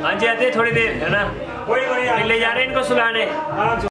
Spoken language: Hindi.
हाँ जी आते थोड़ी देर है ना, कोई ले जा रहे हैं इनको सुलाने।